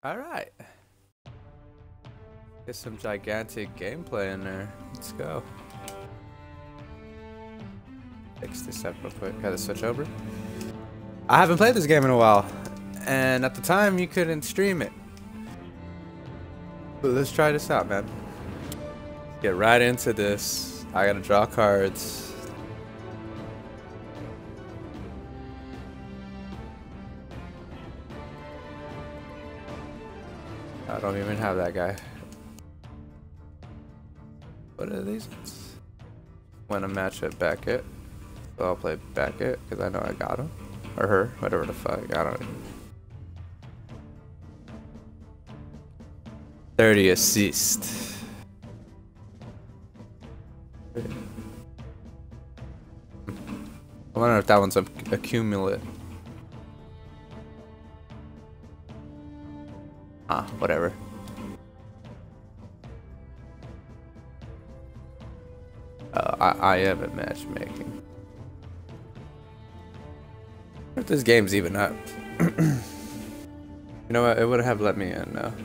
Alright. Get some gigantic gameplay in there. Let's go. Fix this up real quick. Gotta switch over. I haven't played this game in a while. And at the time, you couldn't stream it. But let's try this out, man. Get right into this. I gotta draw cards. I don't even have that guy. What are these? When a match at Beckett. So I'll play Beckett because I know I got him. Or her, whatever the fuck. I don't know. 30 assist. I wonder if that one's a cumulative. Ah, whatever. I am at matchmaking. If this game's even up. You know what? It would have let me in now.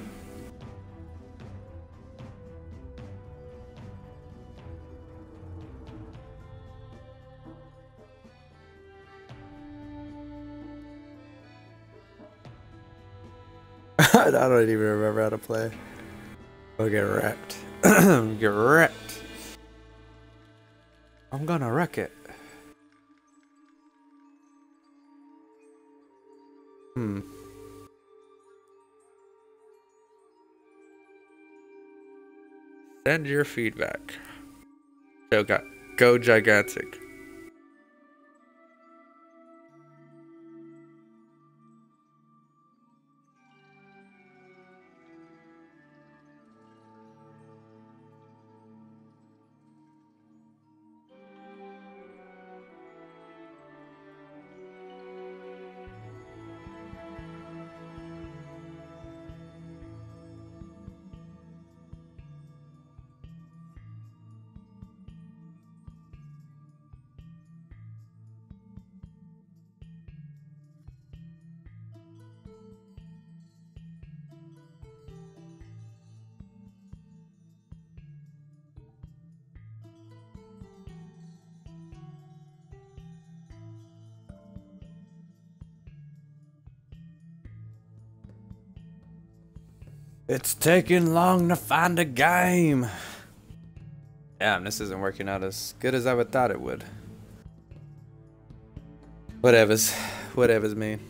I don't even remember how to play. I'll get wrecked. Get wrecked. I'm gonna wreck it. Send your feedback. Go gigantic. It's taking long to find a game. Damn, this isn't working out as good as I would thought it would. Whatever's mean.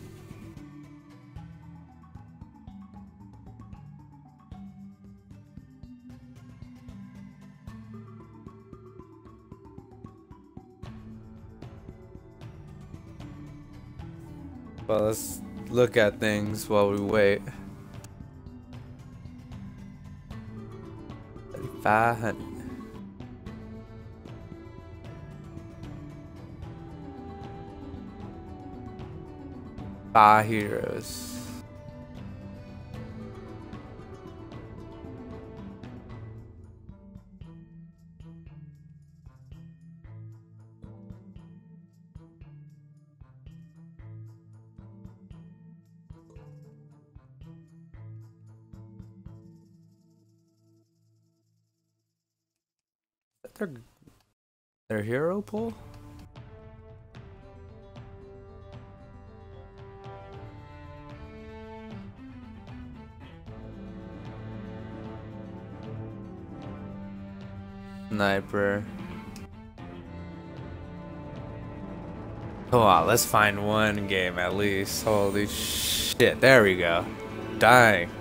Well, let's look at things while we wait. 500. Five heroes. Their hero pool? Sniper. Come on, let's find one game at least. Holy shit, there we go. Dang.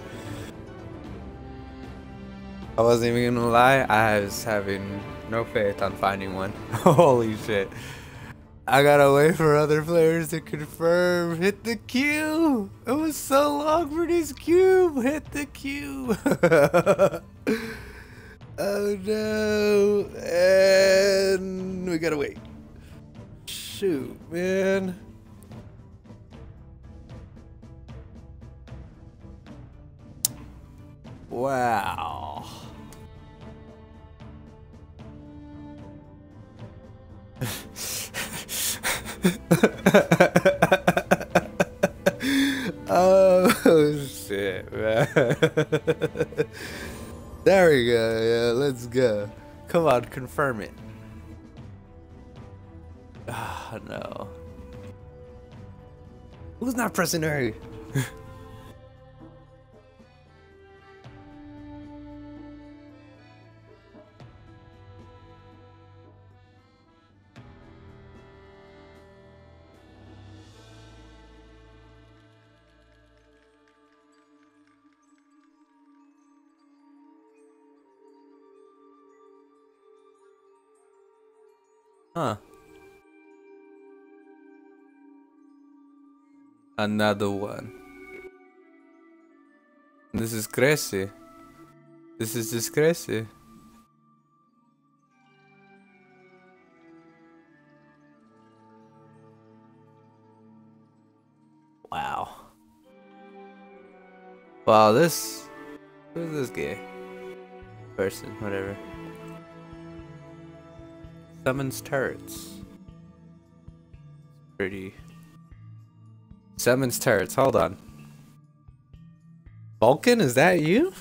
I wasn't even gonna lie, I was having no faith on finding one. Holy shit. I gotta wait for other players to confirm. Hit the queue! It was so long for this cube! Hit the queue! Oh no! And we gotta wait. Shoot, man. Wow. Oh shit. shit, man. There we go. Yeah, let's go. Come on, confirm it. Ah, oh, no. Who's not pressing A? Huh. Another one. This is crazy. This is just crazy. Wow. Wow, this... Who's this guy? Person, whatever. Summons turrets. Pretty... Summons turrets, hold on. Vulcan, is that you?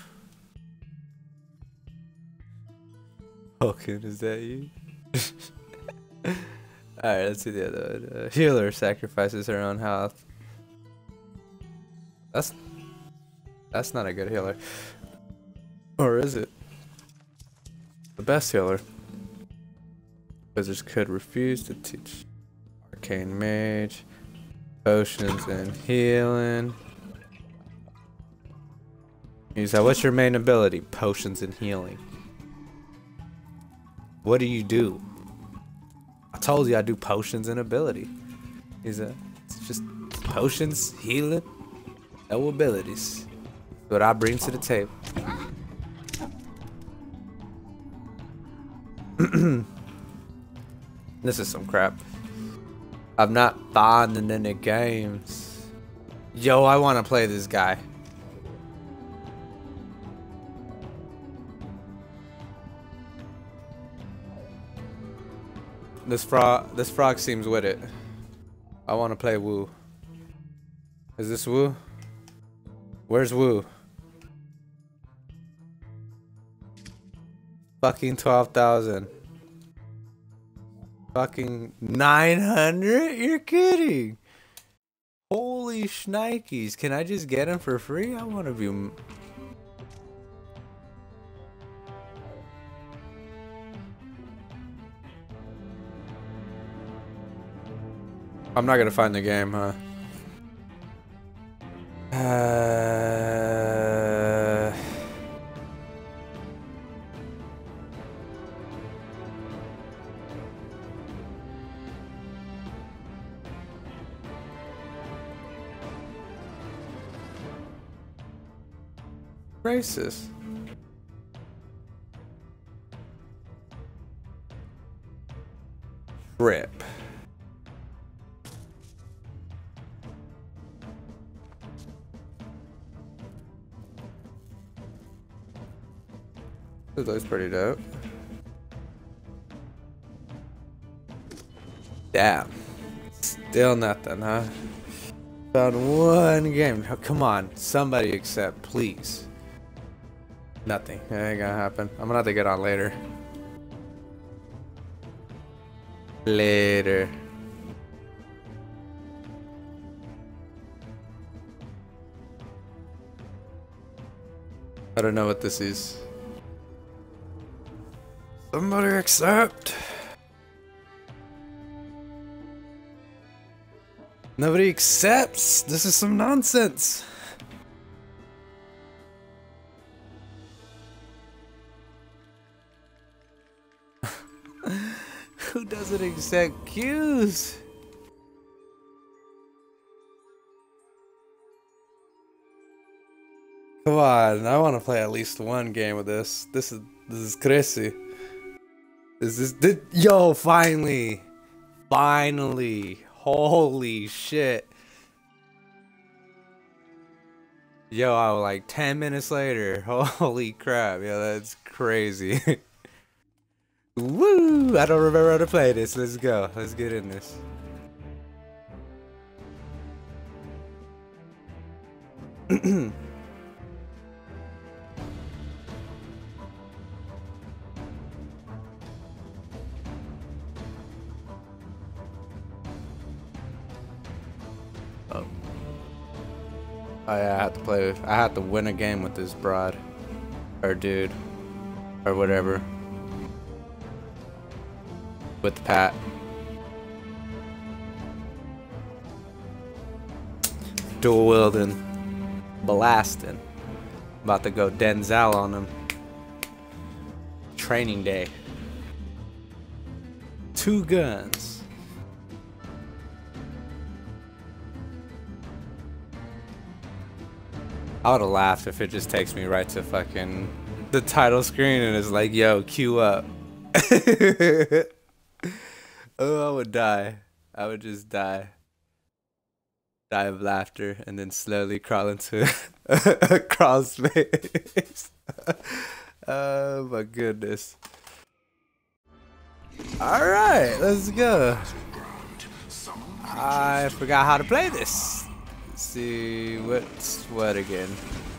Vulcan, is that you? Alright, let's see the other one. Healer sacrifices her own health. That's not a good healer. Or is it? The best healer. Wizards could refuse to teach Arcane Mage. Potions and healing. Use that. What's your main ability? Potions and healing. What do you do? I told you I do potions and ability. It's just potions, healing, no abilities. That's what I bring to the table. This is some crap. I'm not finding any games. Yo, I want to play this guy. This frog seems with it. I want to play Woo. Is this Woo? Where's Woo? Fucking 12,000. Fucking 900? You're kidding. Holy shnikes. Can I just get him for free? I want to be... I'm not gonna find the game, huh? Racist. Rip. This looks pretty dope. Damn. Still nothing, huh? Found one game. Oh, come on, somebody accept, please. Nothing. That ain't gonna happen. I'm gonna have to get on later. Later. I don't know what this is. Somebody accept. Nobody accepts. This is some nonsense. Who doesn't accept queues? Come on, I want to play at least one game with this. This is crazy. Yo, finally. Finally. Holy shit. Yo, I was like 10 minutes later. Holy crap. Yo, that's crazy. Woo! I don't remember how to play this. Let's go. Let's get in this. Oh yeah, I have to play with, I have to win a game with this broad. Or dude. Or whatever. With Pat. Dual wielding. Blasting. About to go Denzel on him. Training day. 2 guns. I would have laughed if it just takes me right to fucking the title screen and it's like, yo, queue up. Oh, I would die. I would just die. Die of laughter and then slowly crawl into a crawl space. Oh my goodness. Alright, let's go. I forgot how to play this. Let's see what's what again.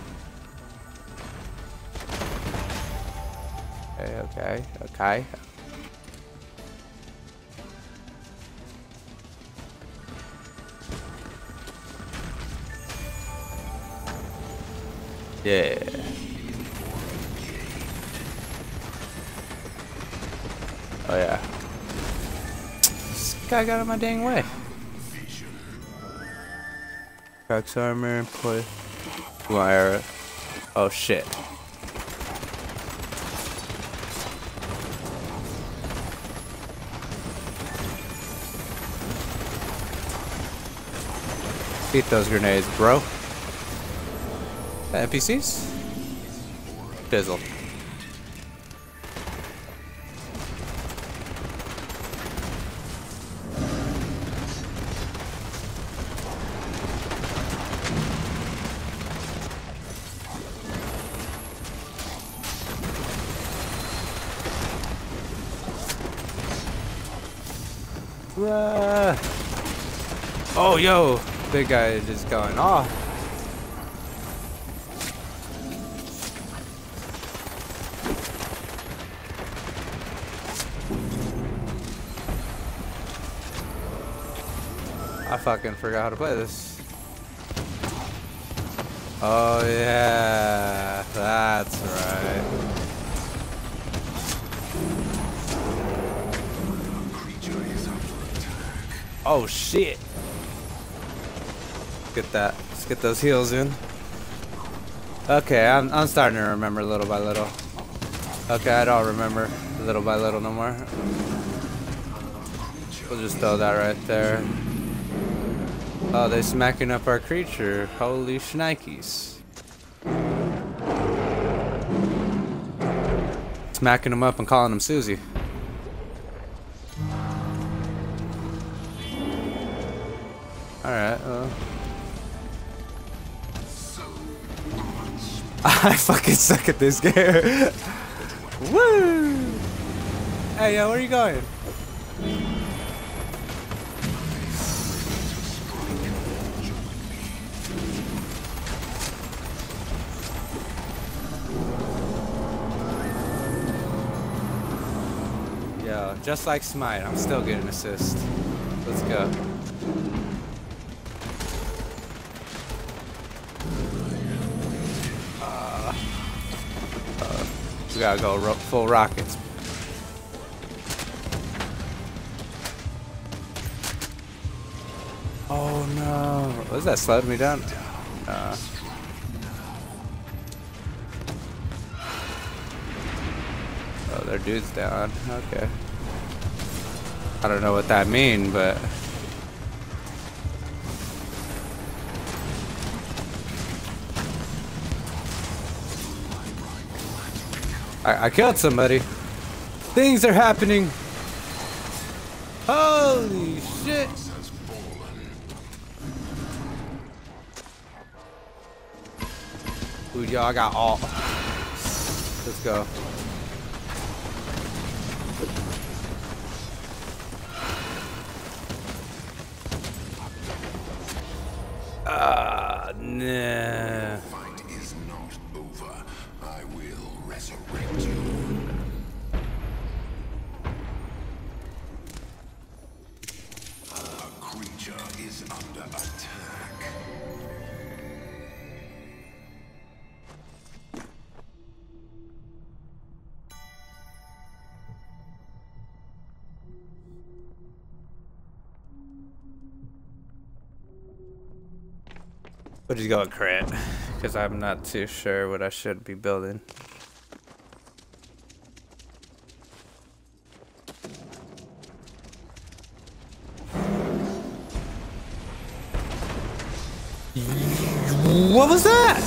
Okay. Yeah. Oh yeah. This guy got in my dang way. Cracks armor, play. Wire. Oh shit. Beat those grenades, bro. NPCs? Fizzle. Oh, yo! Big guy is just going off. I fucking forgot how to play this. Oh yeah, that's right. Oh shit. Get that. Let's get those heals in. Okay, I'm starting to remember little by little. Okay, I don't remember little by little no more. We'll just throw that right there. Oh, they're smacking up our creature. Holy shnikes. Smacking him up and calling him Susie. Alright, well. I fucking suck at this game. Woo! Hey, yo, where are you going? Yo, just like Smite, I'm still getting assist. Let's go. We gotta go full rockets. Oh no. Was that slowed me down? Oh, their dude's down. Okay. I don't know what that means, but I killed somebody. Things are happening. Holy shit. Dude, yo, I got all. Let's go. Nah. Fight is not over. I will resurrect you. Our creature is under attack. We'll just go with crit, because I'm not too sure what I should be building. What was that?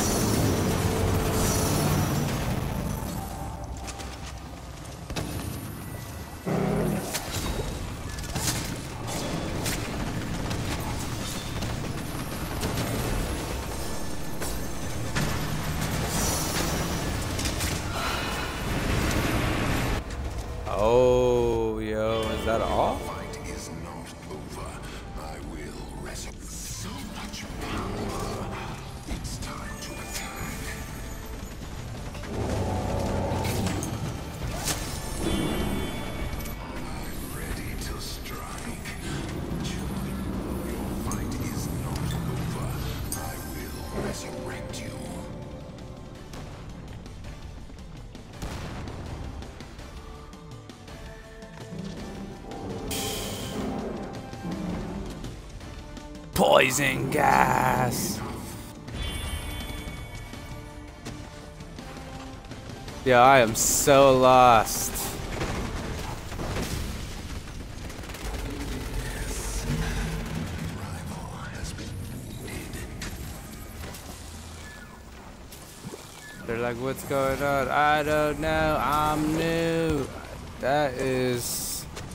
Oh, yo, is that all? Fight is not over. I will resurrect so much power. It's time to attack. I'm ready to strike. Your fight is not over. I will resurrect you. Poison gas. Yeah, I am so lost. They're like, what's going on? I don't know. I'm new. That is...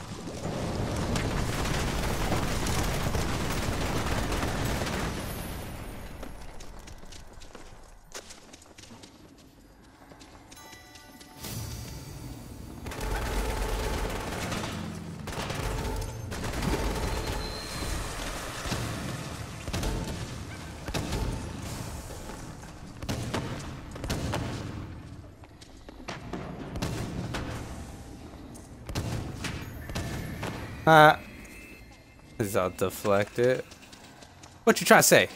Is I'll deflect it. What you trying to say?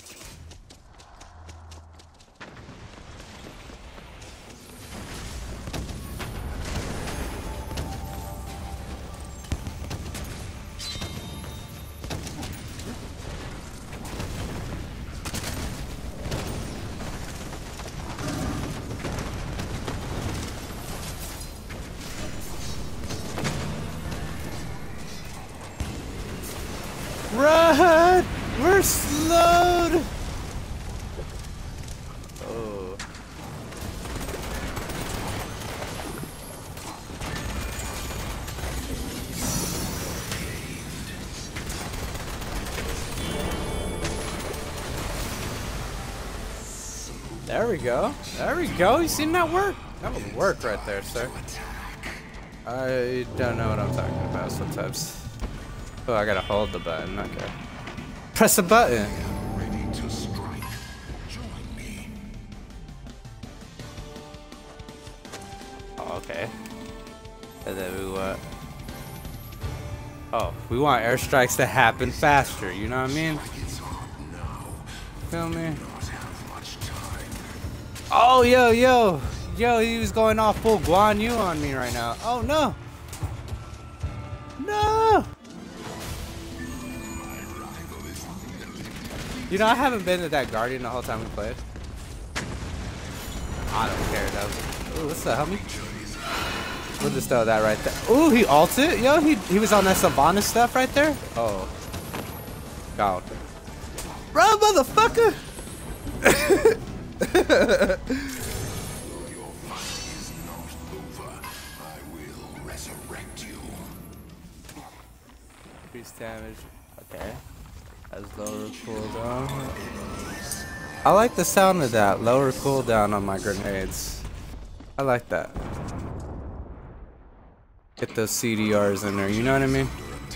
Run! We're slowed! Oh. There we go. There we go. You seen that work? That was work right there, sir. I don't know what I'm talking about sometimes. Oh, I gotta hold the button. Okay. Press the button. Ready to strike. Join me. Oh, okay. And then we what? Oh, we want airstrikes to happen faster. You know what I mean? Feel me? Oh, yo. Yo, he was going off full Guan Yu on me right now. Oh, no. No. You know, I haven't been to that Guardian the whole time we played. I don't care though. Ooh, what's the helmet? We'll just throw that right there. Ooh, he ulted? Yo, he was on that Sylvanas stuff right there? Oh. God. Run, motherfucker! Your fight is not over. I will resurrect you. Increase damage. Okay. That's lower cooldown. I like the sound of that. Lower cooldown on my grenades. I like that. Get those CDRs in there, you know what I mean?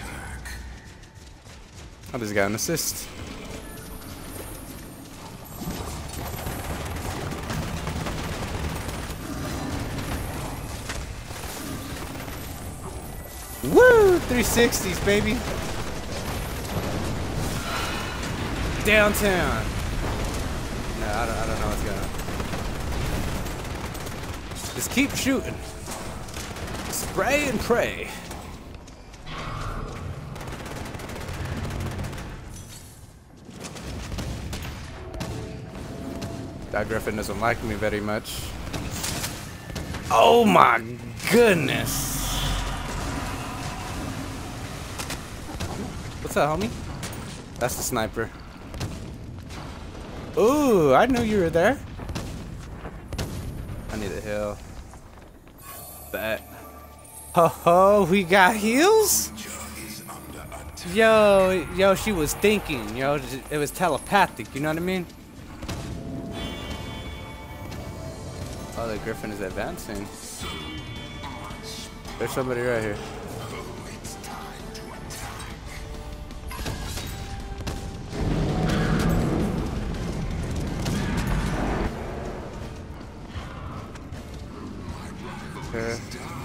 I just got an assist. Woo! 360s, baby. Downtown. No, I don't know what's going on. Just keep shooting. Spray and pray. That Griffin doesn't like me very much. Oh my goodness! What's up, homie? That's the sniper. Ooh, I knew you were there. I need a heal. Bet. Ho ho, we got heals? Yo, she was thinking, yo. It was telepathic, you know what I mean? Oh, the Griffin is advancing. There's somebody right here. Okay.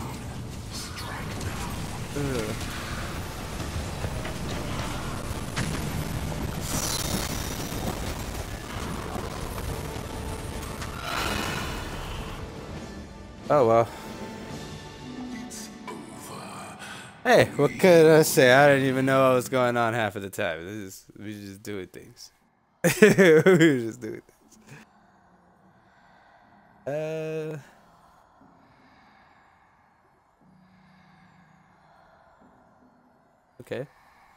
Oh well. Hey, what could I say? I didn't even know what was going on half of the time. We just doing things. We just doing things. Okay.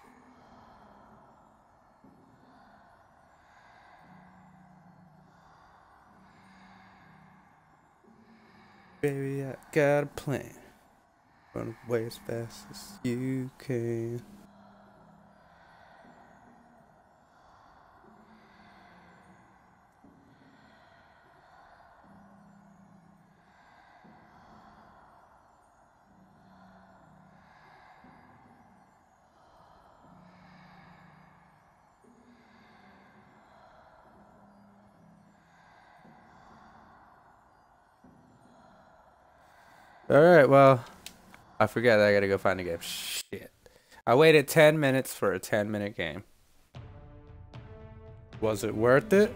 Baby, I got a plan. Run away as fast as you can. Alright, well, I forgot that I gotta go find a game. Shit. I waited 10 minutes for a 10-minute game. Was it worth it?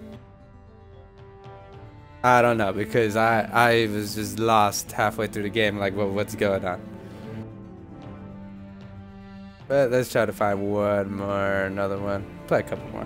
I don't know, because I was just lost halfway through the game, like, what's going on? But let's try to find another one. Play a couple more.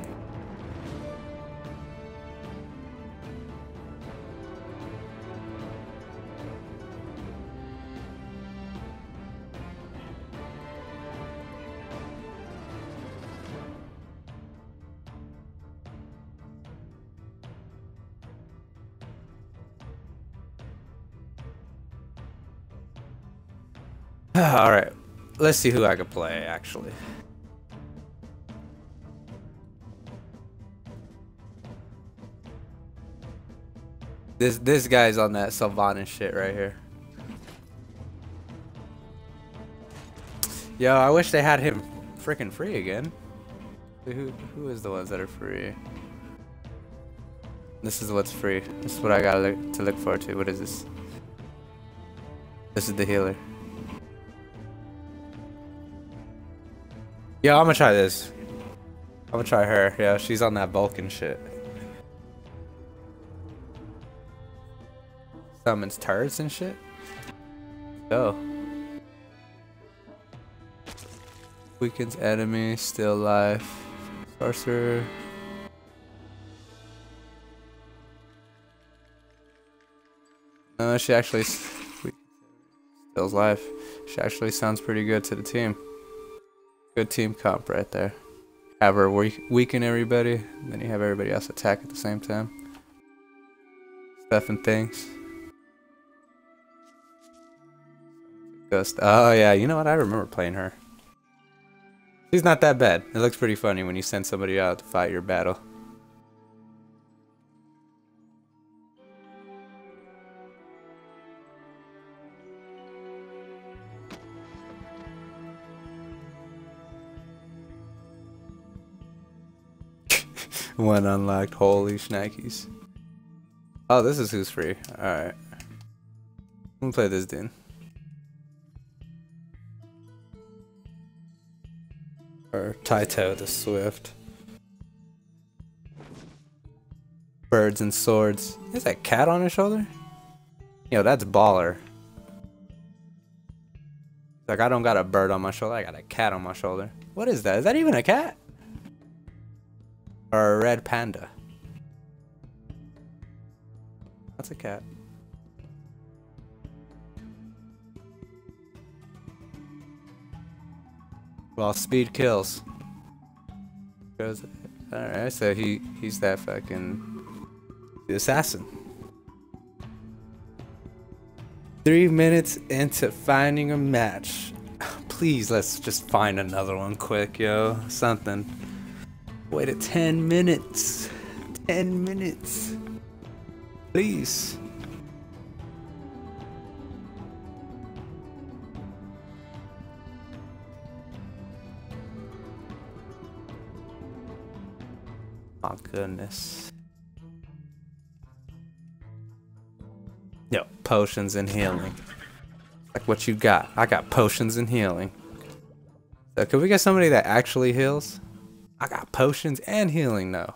Alright, let's see who I can play, actually. This guy's on that Sylvanas shit right here. Yo, I wish they had him freaking free again. Who is the ones that are free? This is what's free. This is what I gotta look forward to. What is this? This is the healer. Yo, I'm gonna try this. I'm gonna try her. Yeah, she's on that Vulcan shit. Summons turrets and shit. Go. Weakens enemy, still alive. Sorcerer. No, she actually still alive. She actually sounds pretty good to the team. Good team comp right there. Have her weaken everybody, and then you have everybody else attack at the same time. Stuff and things. Ghost. Oh yeah, you know what? I remember playing her. She's not that bad. It looks pretty funny when you send somebody out to fight your battle. One unlocked. Holy schnickies. Oh, this is who's free. Alright. I'm gonna play this dude. Or Taito the Swift. Birds and swords. Is that cat on his shoulder? Yo, that's baller. Like, I don't got a bird on my shoulder, I got a cat on my shoulder. What is that? Is that even a cat? Or a red panda? That's a cat. Well, speed kills. Alright, so he's that fucking the assassin. 3 minutes into finding a match. Please, let's just find another one quick, yo. Something. Waited 10 minutes. 10 minutes. Please. Oh goodness. Yo, potions and healing. Like what you got? I got potions and healing. So can we get somebody that actually heals? I got potions and healing now.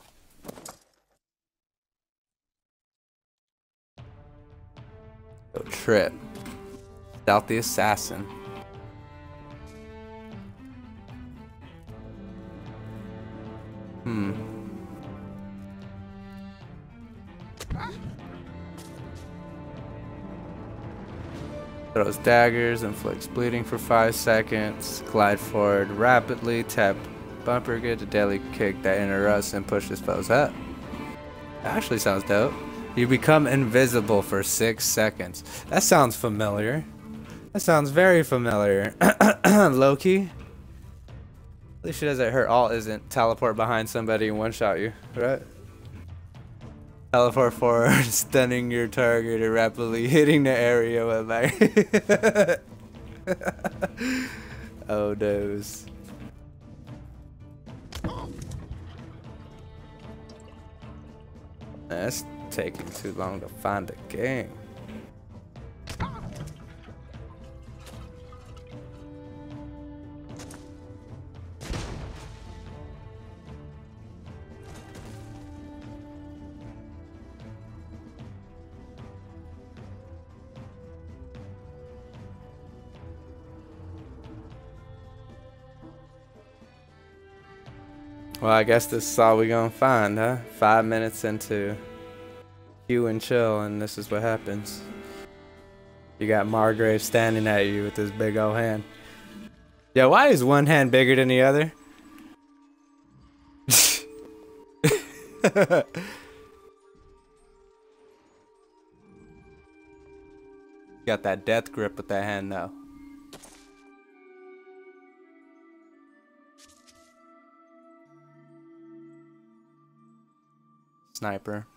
Go trip. Stealth the assassin. Throws daggers, inflicts bleeding for 5 seconds, glide forward rapidly, tap bumper, get a deadly kick that interrupts and pushes foes up. That actually sounds dope. You become invisible for 6 seconds. That sounds familiar. That sounds very familiar. Low-key. At least it doesn't hurt. Alt isn't teleport behind somebody and one-shot you, right? Teleport forward, stunning your target or rapidly hitting the area with like oh those. That's taking too long to find a game. Well, I guess this is all we gonna find, huh? 5 minutes into Q and chill, and this is what happens. You got Margrave standing at you with this big old hand. Yeah, why is one hand bigger than the other? Got that death grip with that hand now. Sniper.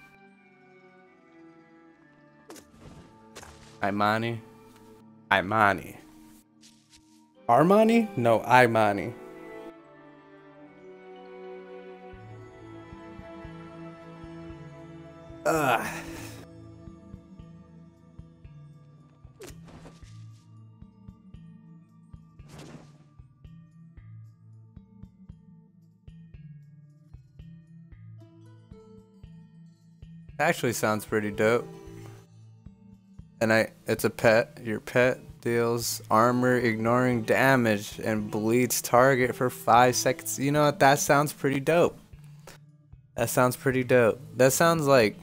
Imani. Imani. Armani? No, Imani. Ugh. Actually sounds pretty dope. And it's a pet. Your pet deals armor ignoring damage and bleeds target for 5 seconds. You know what? That sounds pretty dope. That sounds pretty dope. That sounds like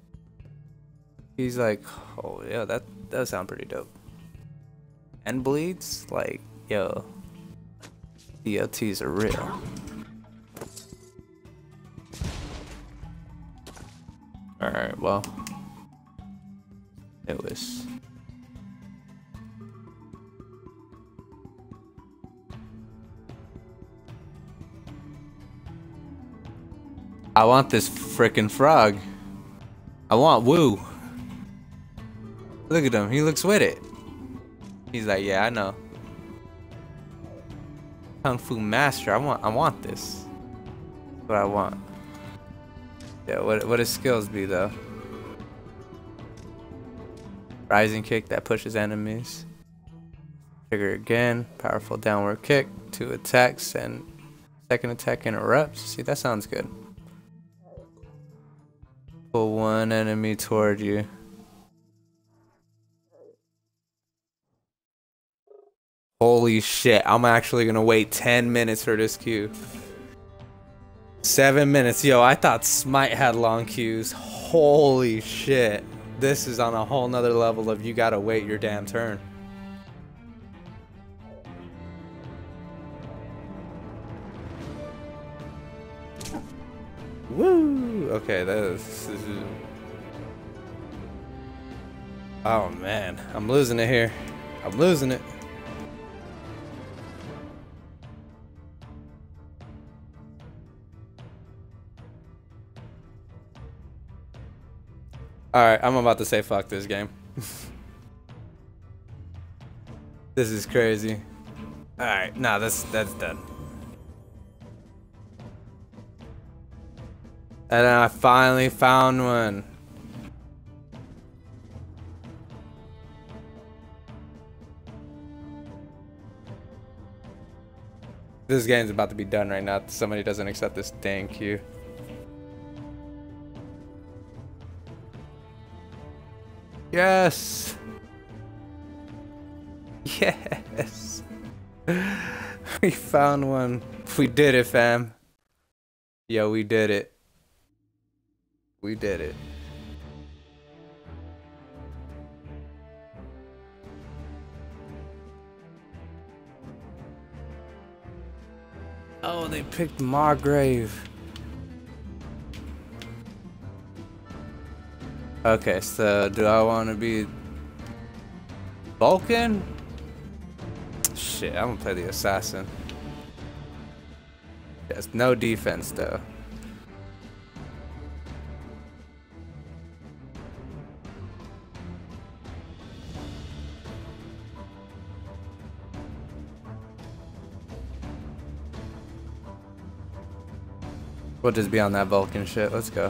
he's like, oh yeah, that does sound pretty dope. And bleeds? Like, yo, DLTs are real. Alright, well, it was. I want this frickin' frog. I want Woo. Look at him, he looks with it. He's like, yeah, I know. Kung Fu Master, I want this. That's what I want. Yeah, what his skills be though? Rising kick that pushes enemies. Trigger again. Powerful downward kick. 2 attacks and second attack interrupts. See, that sounds good. Pull 1 enemy toward you. Holy shit, I'm actually gonna wait 10 minutes for this queue. 7 minutes. Yo, I thought Smite had long queues. Holy shit. This is on a whole nother level of you gotta wait your damn turn. Woo! Okay, this is... Oh man, I'm losing it here. I'm losing it. Alright, I'm about to say fuck this game. This is crazy. Alright, nah, that's done. And then I finally found one. This game's about to be done right now if somebody doesn't accept this dang queue. Yes! Yes! We found one. We did it, fam. Yo, we did it. We did it. Oh, they picked Margrave. Okay, so do I want to be Vulcan? Shit, I'm gonna play the assassin. There's no defense though. We'll just be on that Vulcan shit. Let's go.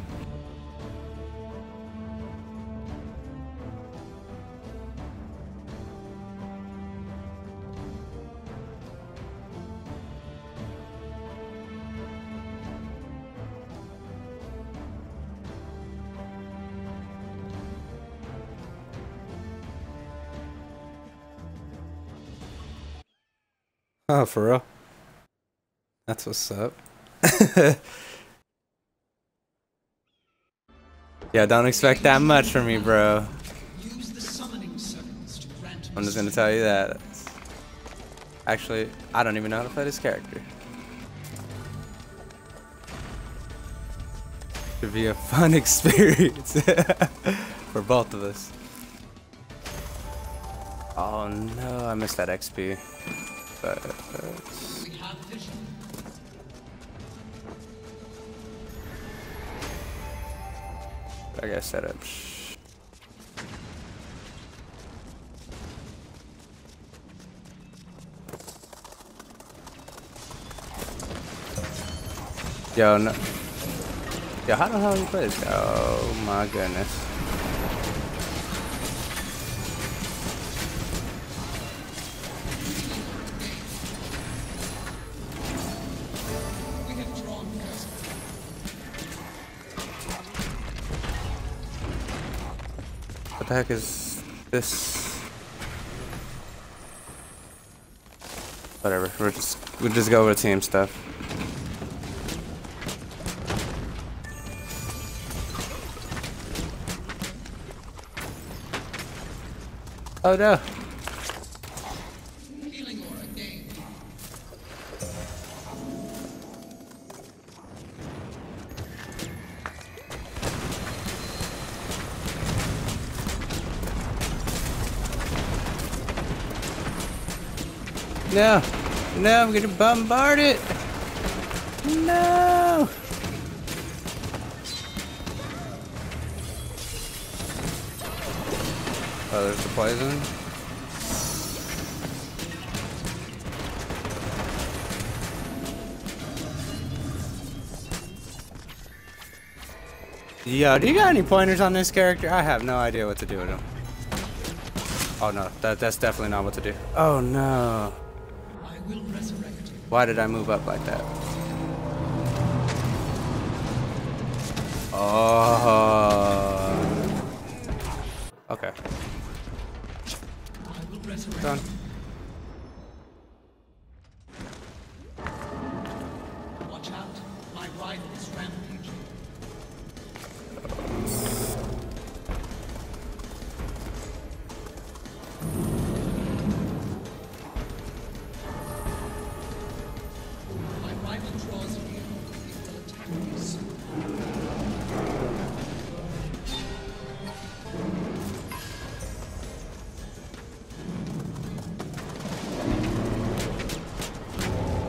Oh, for real? That's what's up. Yeah, don't expect that much from me, bro. I'm just gonna tell you that. Actually, I don't even know how to play this character. Should be a fun experience for both of us. Oh no, I missed that XP. But I gotta set up. Yo, no. Yo, how the hell do you play this guy? Oh my goodness. What the heck is this? Whatever, we'll just go with team stuff. Oh no. No, no, I'm gonna bombard it. No. Oh, there's the poison. Yo, do you got any pointers on this character? I have no idea what to do with him. Oh no, that's definitely not what to do. Oh no. Why did I move up like that? Oh. Okay. Done. Watch out. My rival is rampaging.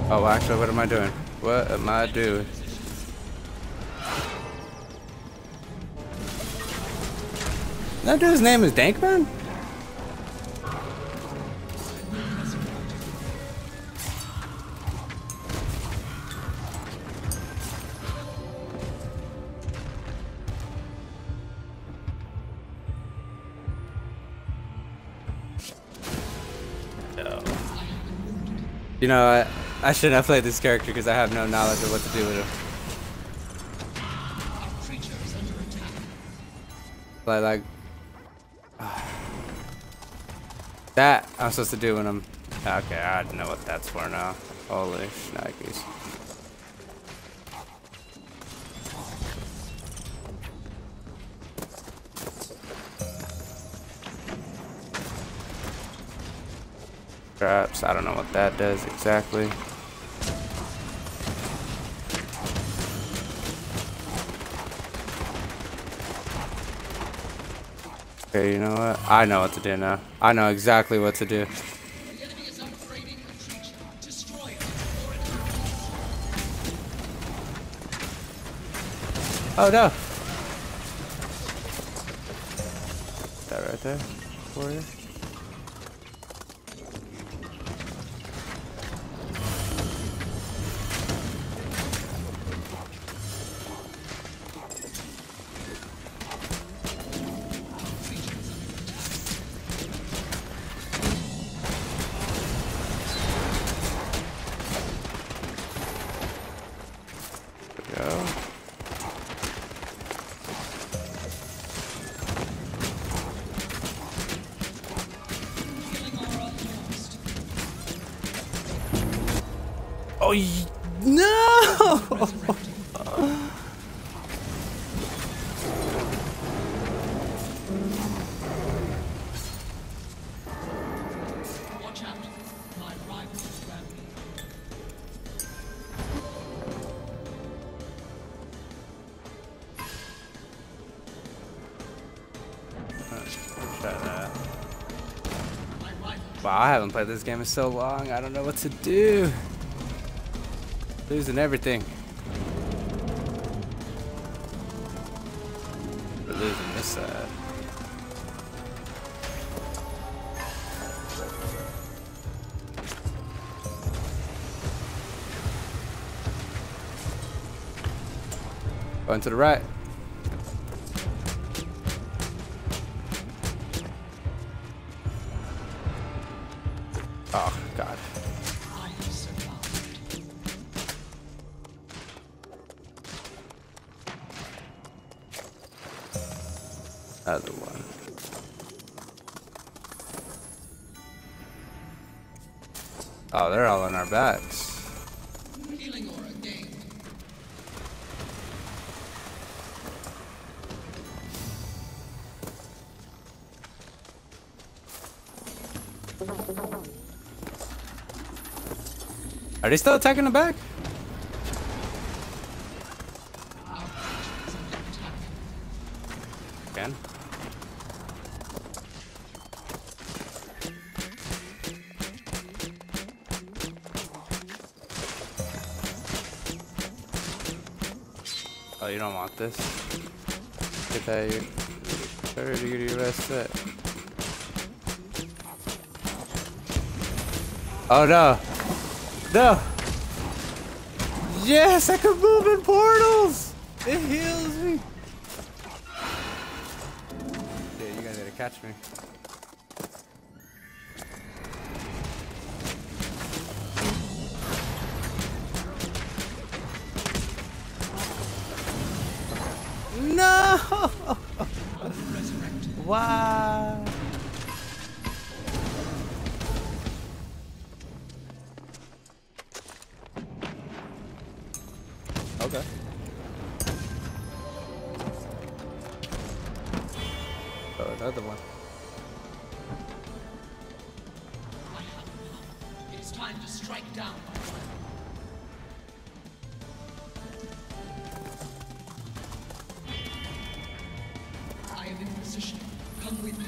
Oh, actually, what am I doing? What am I doing? That dude's name is Dankman? No. You know, I shouldn't have played this character because I have no knowledge of what to do with him. Like that I'm supposed to do when I'm okay. I know what that's for now. Holy shnikes. Traps. I don't know what that does exactly. Okay, you know what? I know what to do now. I know exactly what to do. Oh no! That right there for you. Oh no! Watch out. My rival is around me. Wow, I haven't played this game in so long. I don't know what to do. Losing everything. We're losing this side. Going to the right. Oh, God. Other one. Oh, they're all on our backs. Healing aura gained. Are they still attacking the back? Again. Oh, you don't want this. Get that you. Hurry to get your rest set. Oh no! No! Yes, I can move in portals! It heals me! Yeah, you guys gotta catch me. No! Why? Okay. Oh, another one. It is time to strike down. I am in position. Come with me.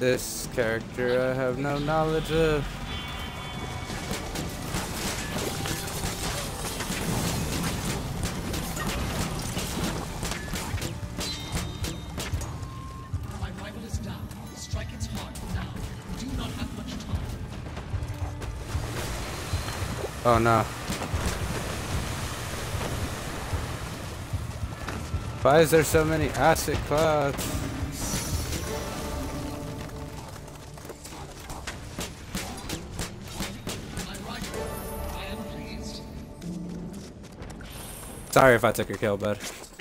This character I have no knowledge of. My rival is down. Strike its heart now. We do not have much time. Oh no. Why is there so many acid clouds? My rival, I am pleased. Sorry if I took your kill, bud.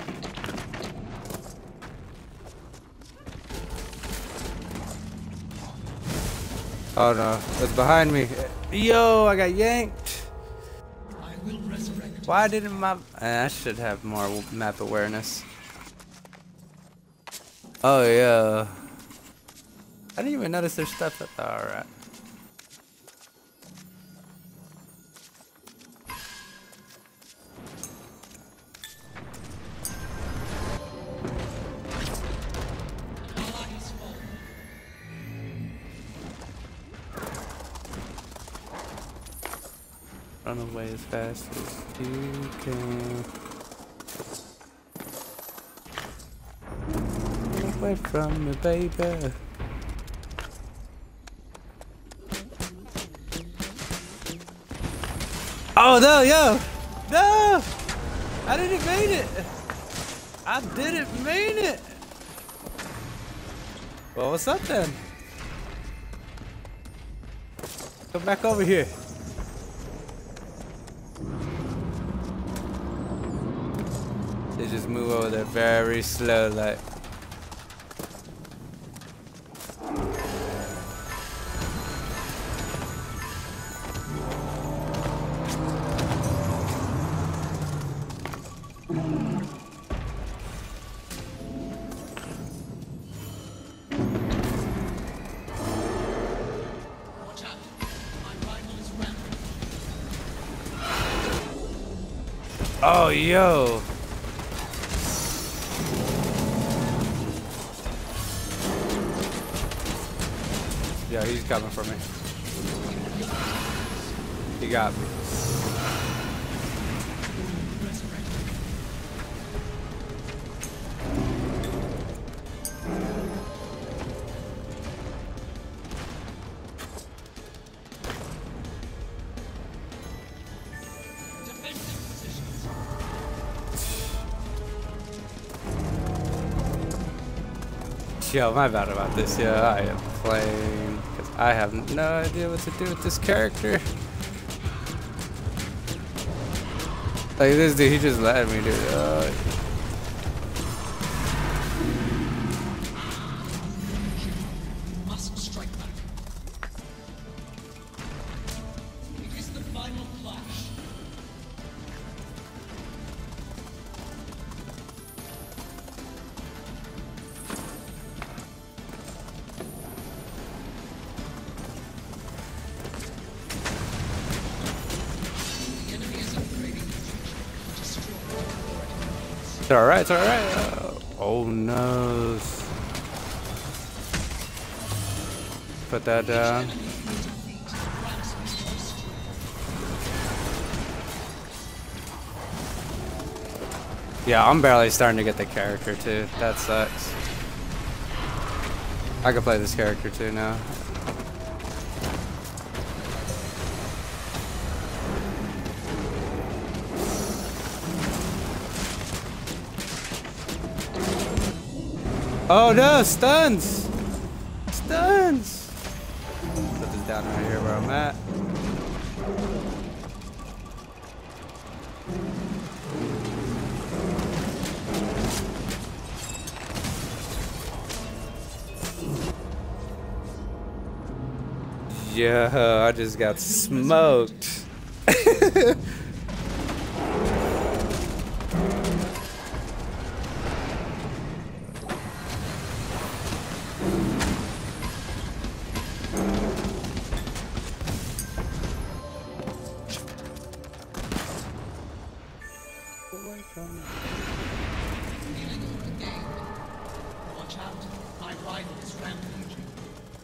Oh no, it's behind me. Yo, I got yanked. I will resurrect. Why didn't my... I should have more map awareness. Oh yeah. I didn't even notice there's stuff up there. Alright. Ally has fallen. Run away as fast as you can. Run away from me, baby. Oh no, yo! No! I didn't mean it! I didn't mean it! Well, what's up then? Come back over here. They just move over there very slow, like. Watch out. My rival is rampant. Oh, yo! Yeah, he's coming for me. He got me. Defensive positions. Yo, my bad about this. Yeah, I am playing because I have no idea what to do with this character. Like this dude, he just let me do it. You must strike back. It is the final clash. The enemy is upgrading the future. Destroy it before it invades. It's alright, it's alright. Oh no. Put that down. Enemy you defeat ransoms your strength. Yeah, I'm barely starting to get the character too. That sucks. I can play this character too now. Oh no, stuns! Stuns! Put this down right here where I'm at. Yo, I just got smoked. Healing over again. Watch out. My rival is rampaging.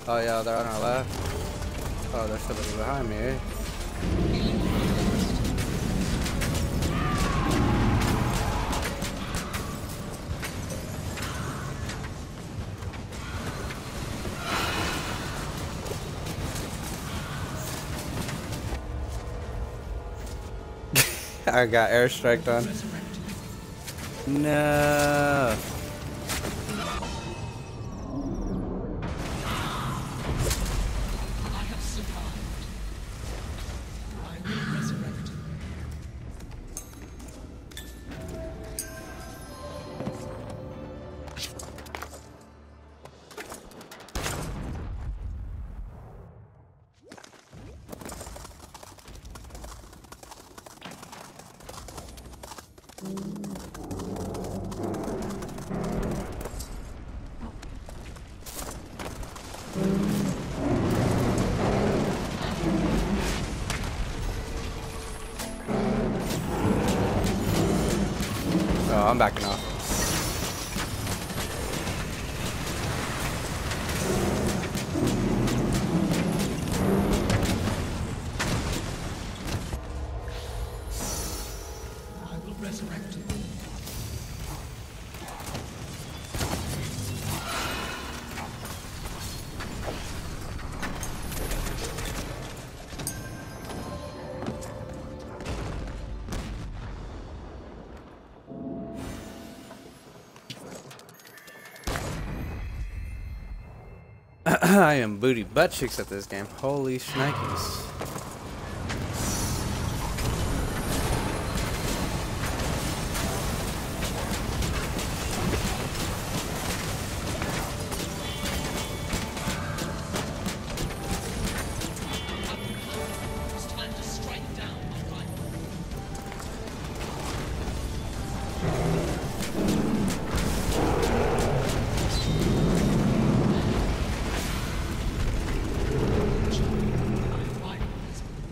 Oh yeah, they're on our left. Oh, there's somebody behind me, eh? I got airstriked on. No. I have survived. I will resurrect. Oh, I'm backing off. I will resurrect. I am booty butt cheeks at this game. Holy shnikes. It's time to strike down my rival. My rival has been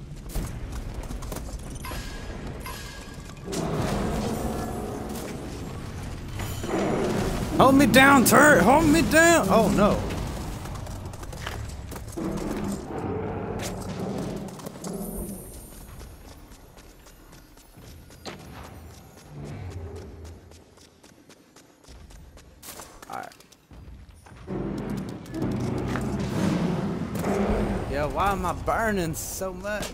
wounded. Hold me down, turret! Hold me down! Oh no. Alright. Yeah, why am I burning so much?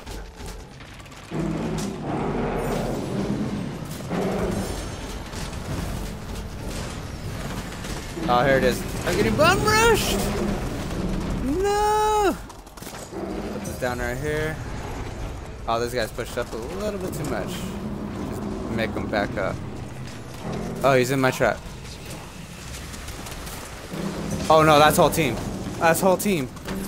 Oh, here it is. I'm getting bum rushed! No! Put this down right here. Oh, this guy's pushed up a little bit too much. Just make him back up. Oh, he's in my trap. Oh no, that's whole team. That's whole team.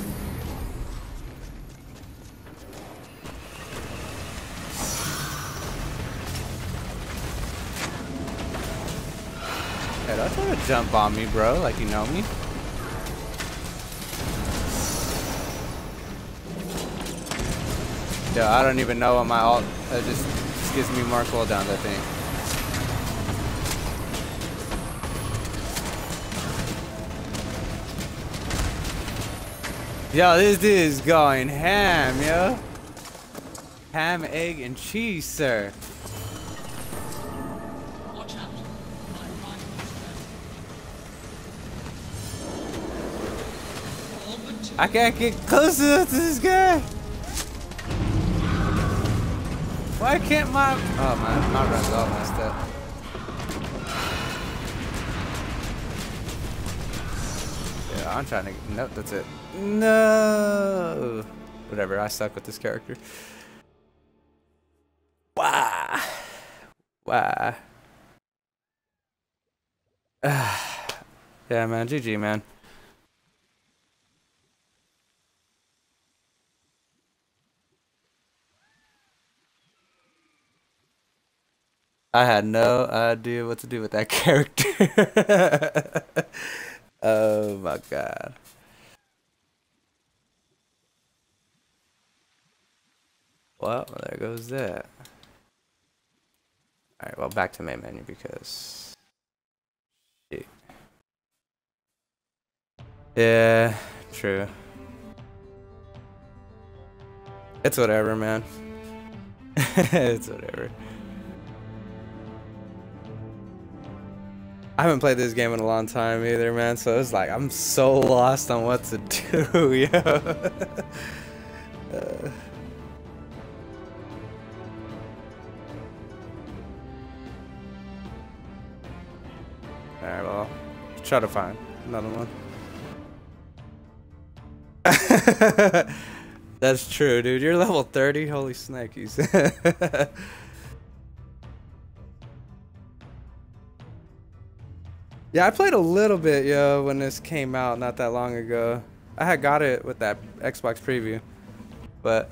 Hey, don't try to jump on me, bro, like you know me. Yo, I don't even know what my ult. It just gives me more cooldowns, I think. Yo, this dude is going ham, yo. Ham, egg, and cheese, sir. Watch out. My rival is ready. All but two. I can't get close enough to this guy. Why can't my... Oh, my run's all messed up. Yeah, I'm trying to... Nope, that's it. No! Whatever, I suck with this character. Why? Why? Yeah, man. GG, man. I had no idea what to do with that character. Oh my god. Well, there goes that. Alright, well, back to main menu because... Shit. Yeah, true. It's whatever, man. It's whatever. I haven't played this game in a long time either, man, so it's like I'm so lost on what to do, yo. Alright, well, try to find another one. That's true, dude. You're level 30? Holy snakies. Yeah, I played a little bit, yo, when this came out not that long ago. I had got it with that Xbox preview, but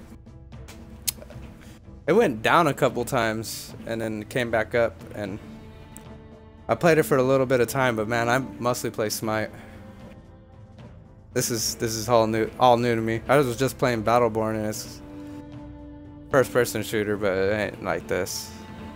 it went down a couple times and then came back up, and I played it for a little bit of time, but man, I mostly play Smite. This is all new to me. I was just playing Battleborn, and it's first person shooter, but it ain't like this.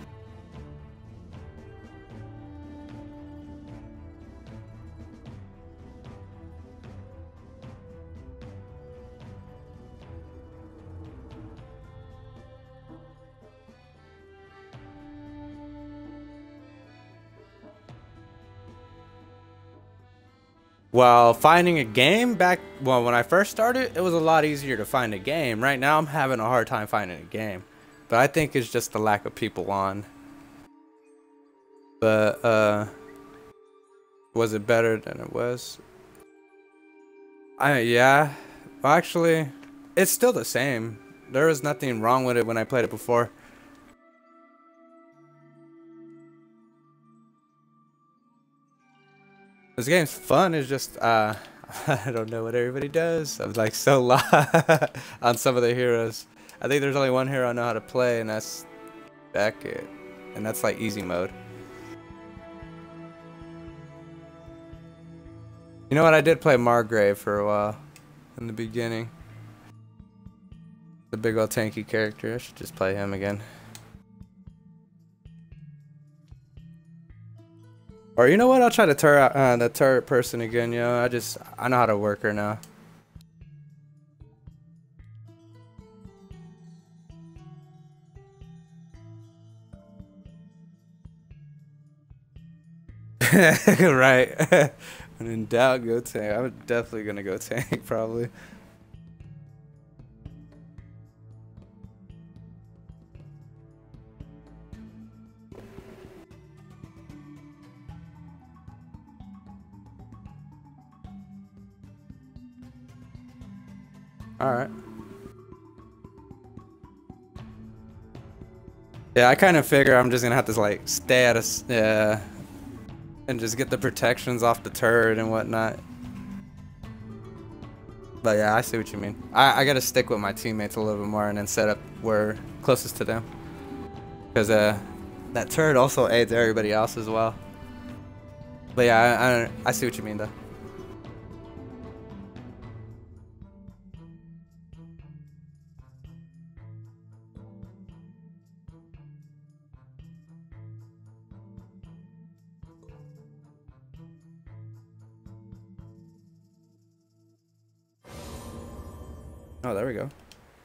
Well, finding a game when I first started, it was a lot easier to find a game. Right now, I'm having a hard time finding a game. But I think it's just the lack of people on. But, was it better than it was? Yeah. Well, actually, it's still the same. There was nothing wrong with it when I played it before. This game's fun, it's just, I don't know what everybody does. I'm like so lost on some of the heroes. I think there's only one hero I know how to play, and that's Beckett. And that's like easy mode. You know what, I did play Margrave for a while in the beginning. The big old tanky character, I should just play him again. Or you know what? I'll try the turret person again, yo. I know how to work her now. Right. When in doubt, go tank. I'm definitely gonna go tank, probably. Alright. Yeah, I kind of figure I'm just gonna have to like stay at a and just get the protections off the turret and whatnot. But yeah, I see what you mean. I gotta stick with my teammates a little bit more and then set up where closest to them. Because that turret also aids everybody else as well. But yeah, I see what you mean though. Oh, there we go.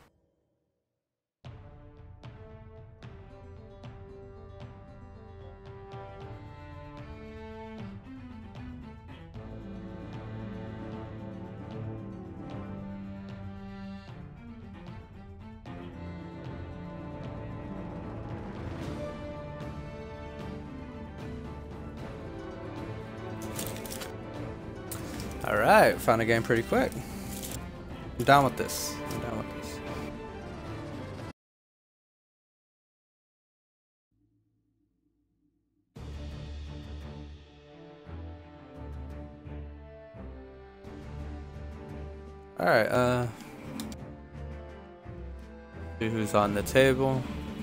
Alright, found a game pretty quick. I'm down with this. I'm down with this. Alright, see who's on the table.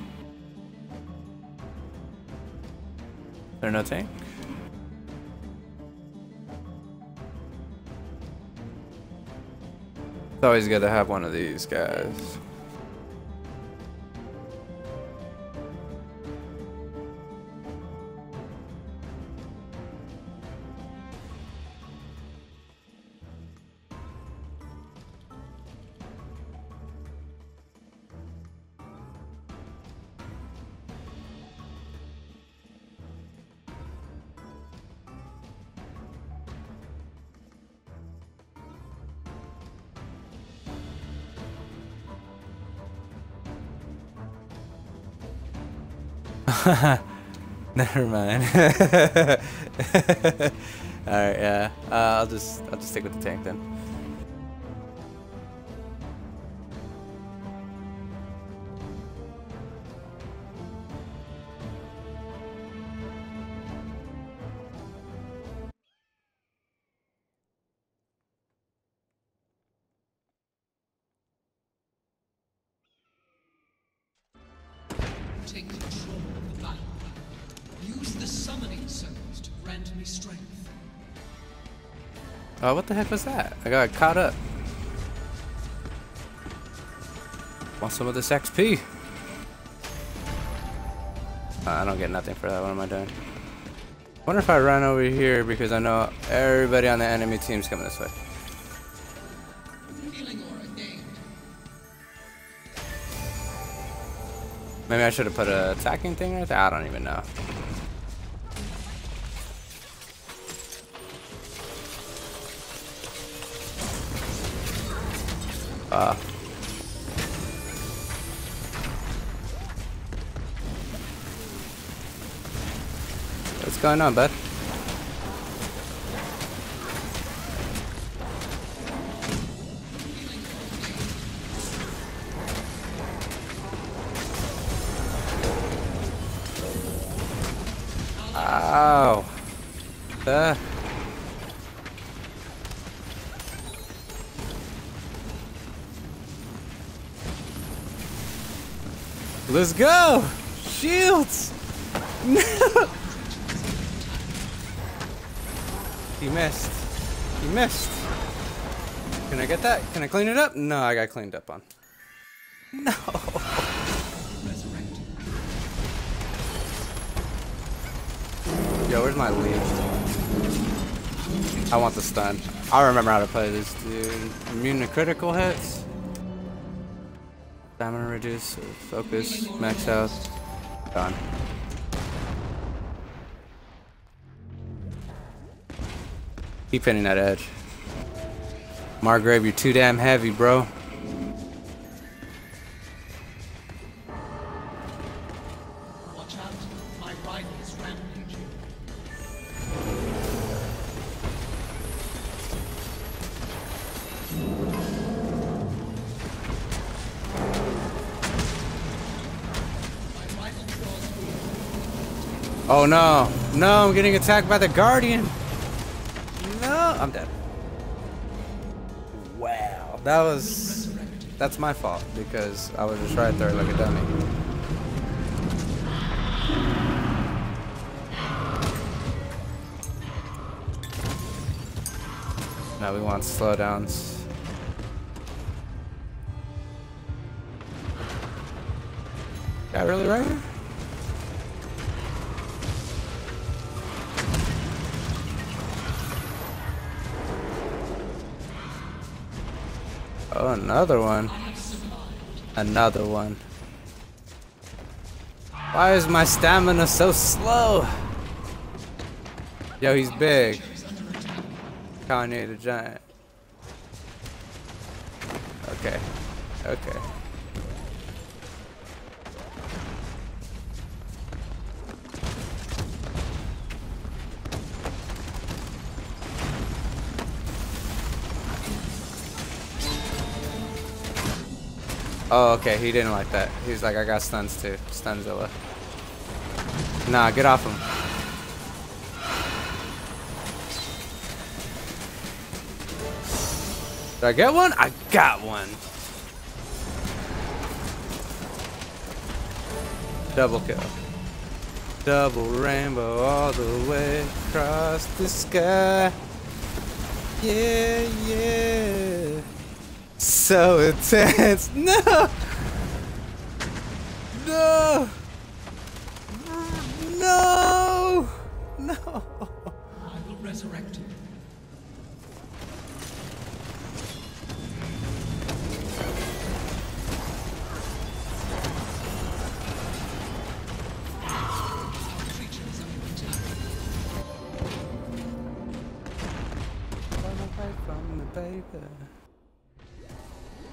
There no tank? It's always good to have one of these guys. Never mind. Alright, yeah. I'll just stick with the tank then. Take control of the battle. Use the summoning circles to grant me strength. Oh, what the heck was that? I got caught up. Want some of this XP? I don't get nothing for that. What am I doing? Wonder if I run over here because I know everybody on the enemy team's coming this way. Healing aura gained. Maybe I should have put a attacking thing right there. I don't even know. What's going on, bud? Ow. Let's go! Shields! No! He missed. He missed. Can I get that? Can I clean it up? No, I got cleaned up on. No! Yo, where's my lead? I want the stun. I remember how to play this, dude. Immune to critical hits. Stamina reduce, focus, max health. Done. Keep hitting that edge. Margrave, you're too damn heavy, bro. Watch out. My rival is rampaging. My rival draws me. Oh no. No, I'm getting attacked by the Guardian. No, I'm dead. Wow. That's my fault because I was just right there like a dummy. Now we want slowdowns. Got really right here? Oh, another one. Another one. Why is my stamina so slow? Yo, he's big. Kanye the Giant. Okay. Okay. Oh, okay, he didn't like that. He's like, I got stuns too. Stunzilla. Nah, get off him. Did I get one? I got one. Double kill. Double rainbow all the way across the sky. Yeah, yeah. So intense. No! No! No! No! I will resurrect him. Creature is under attack. From the paper.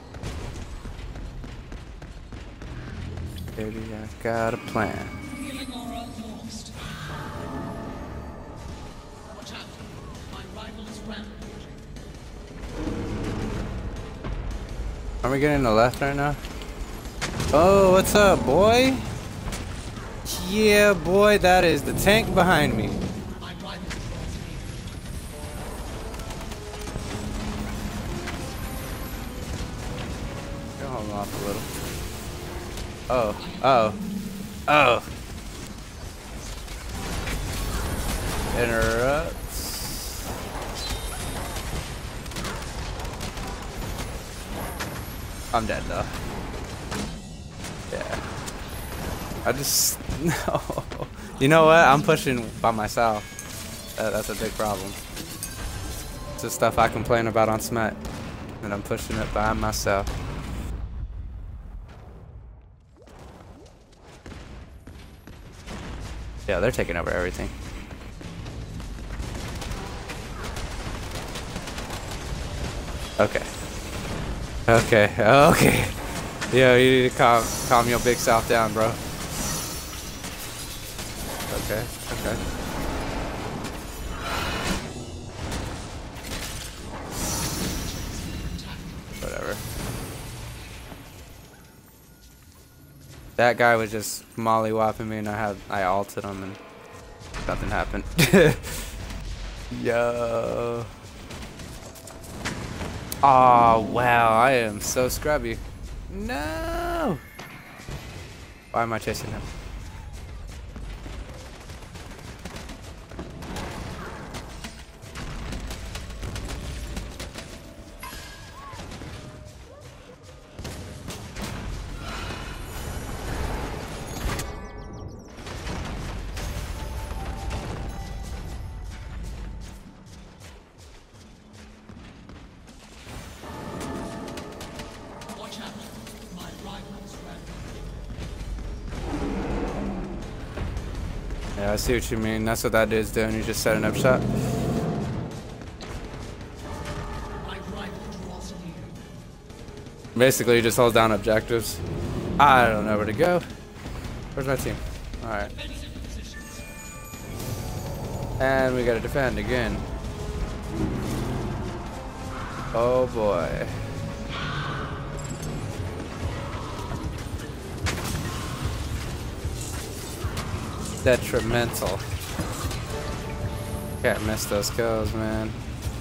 Baby, I got a plan. Healing we getting the left right now? Oh, what's up, boy? Yeah, boy, that is the tank behind me. My rival controls me. Go hold off a little. Oh, oh, oh. Interrupts. I'm dead though. Yeah. I just no. You know what? I'm pushing by myself. That's a big problem. It's the stuff I complain about on Smack, and I'm pushing it by myself. Yeah, they're taking over everything. Okay. Okay. Okay. Yo, you need to calm your big self down, bro. Okay. Okay. Whatever. That guy was just molly-whopping me, and I ulted him, and nothing happened. Yo. Oh wow, I am so scrubby. No. Why am I chasing him? Watch out. My rival's ready. Yeah, I see what you mean. That's what that dude's doing. He's just setting up shop. My rival draws near. Basically, he just holds down objectives. I don't know where to go. Where's my team? Alright. Defensive positions. And we gotta defend again. Oh boy. Detrimental. Can't miss those kills, man.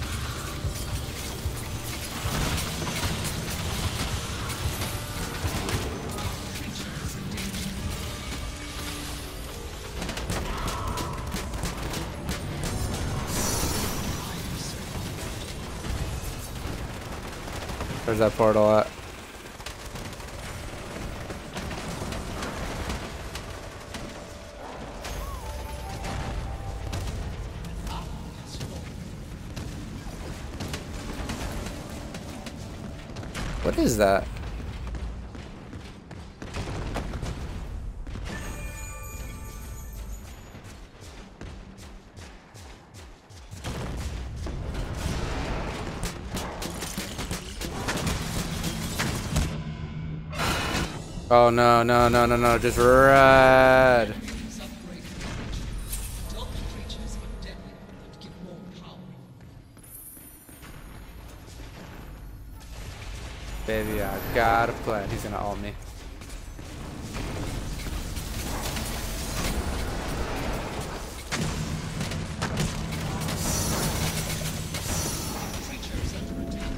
Where's that portal at? What is that? Oh no, no, no, no, no, just ride. Enemies upgraded. Dull creatures but deadly and give more power. Baby, I got a plan. He's gonna ult me. Creatures under attack.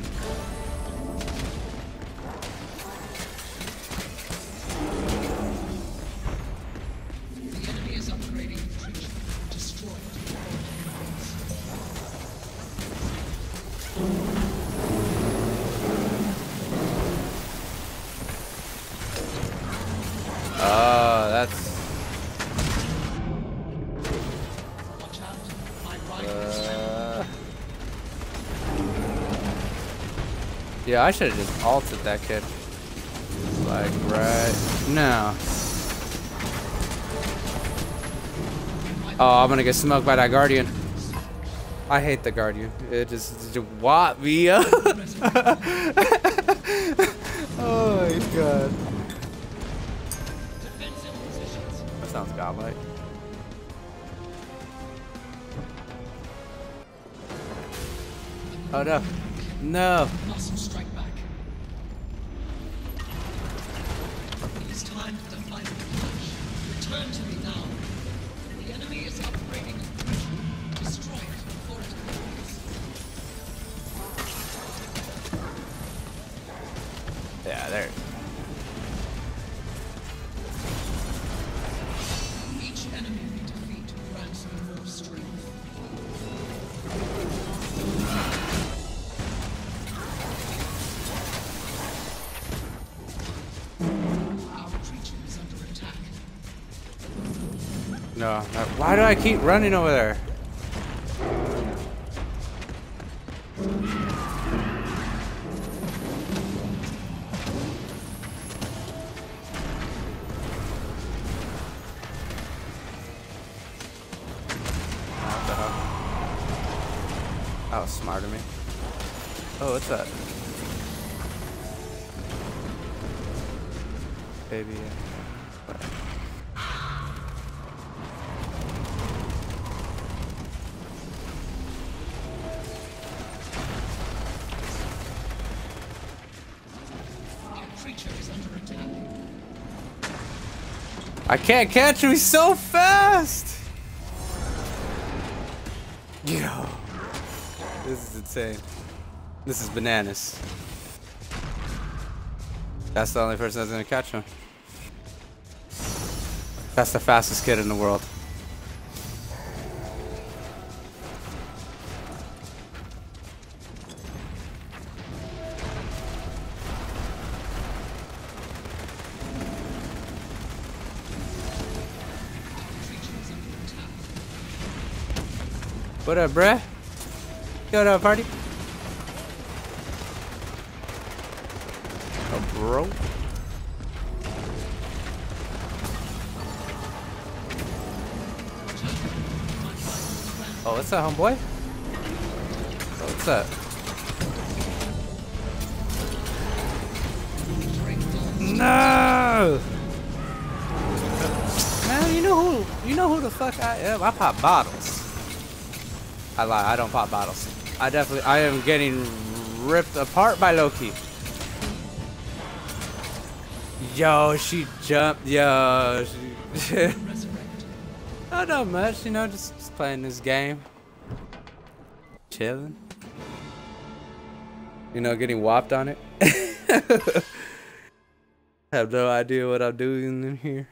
The enemy is upgrading the creature. Destroy it. Oh, that's. Watch out. My rival is ready. Yeah, I should have just ulted that kid. Like, right now. Oh, I'm gonna get smoked by that Guardian. I hate the Guardian. It just whop me up. Oh my god. Defensive positions. That sounds godlike. Oh no. No. Muscle strike back. No, why do I keep running over there? What the hell? That was smart of me. Oh, what's that? Baby. I can't catch him, he's so fast! Yo. This is insane. This is bananas. That's the only person that's gonna catch him. That's the fastest kid in the world. What up, bruh? What up, party? Oh, bro. Oh, what's that, homeboy? Oh, what's that? No! Man, you know who the fuck I am? I pop bottles. I lie, I don't pop bottles. I am getting ripped apart by Loki. Yo, she jumped. Yo, she. Oh, not much, you know, just playing this game. Chilling. You know, getting whopped on it. I have no idea what I'm doing in here.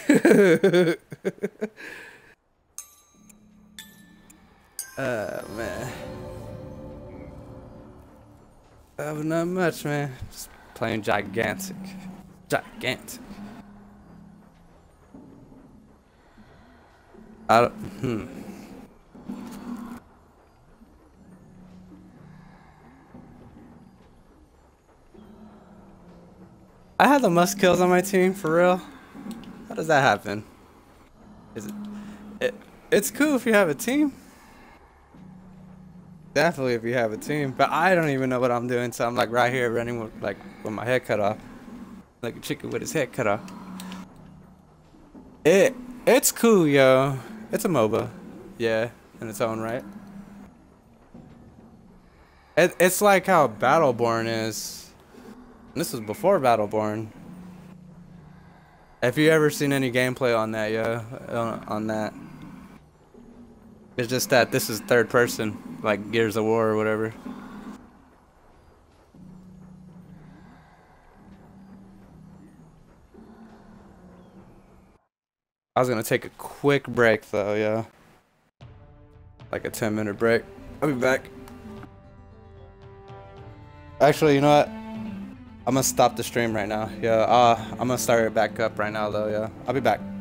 Man. Not much, man. Just playing gigantic. Gigantic. I don't, I had the most kills on my team, for real. How does that happen? Is it's cool if you have a team. Definitely if you have a team, but I don't even know what I'm doing, so I'm like right here running with with my head cut off, like a chicken with his head cut off. It's cool, yo. It's a MOBA, yeah, in its own right. It's like how Battleborn is. This was before Battleborn. If you ever seen any gameplay on that, yo, on that. It's just that this is third person, like Gears of War or whatever. I was gonna take a quick break though, yeah. Like a 10-minute break. I'll be back. Actually, you know what? I'm gonna stop the stream right now. Yeah, I'm gonna start it back up right now though, yeah. I'll be back.